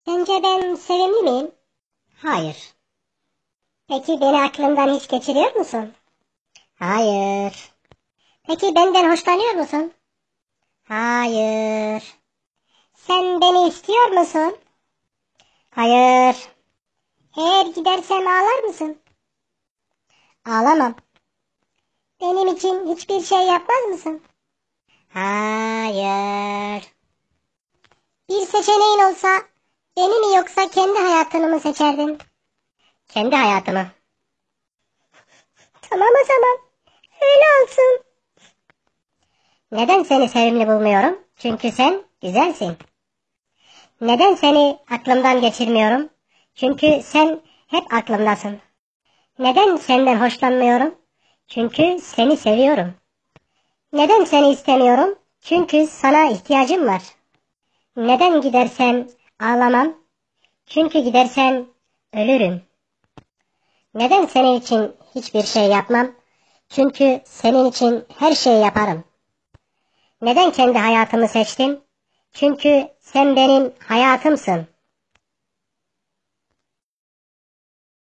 Sence ben sevimli miyim? Hayır. Peki beni aklından hiç geçiriyor musun? Hayır. Peki benden hoşlanıyor musun? Hayır. Sen beni istiyor musun? Hayır. Eğer gidersem ağlar mısın? Ağlamam. Benim için hiçbir şey yapmaz mısın? Hayır. Bir seçeneğin olsa beni mi yoksa kendi hayatını mı seçerdin? Kendi hayatımı. Tamam o zaman. Öyle olsun. Neden seni sevimli bulmuyorum? Çünkü sen güzelsin. Neden seni aklımdan geçirmiyorum? Çünkü sen hep aklımdasın. Neden senden hoşlanmıyorum? Çünkü seni seviyorum. Neden seni istemiyorum? Çünkü sana ihtiyacım var. Neden gidersem ağlamam? Çünkü gidersem ölürüm. Neden senin için hiçbir şey yapmam? Çünkü senin için her şeyi yaparım. Neden kendi hayatımı seçtim? Çünkü sen benim hayatımsın.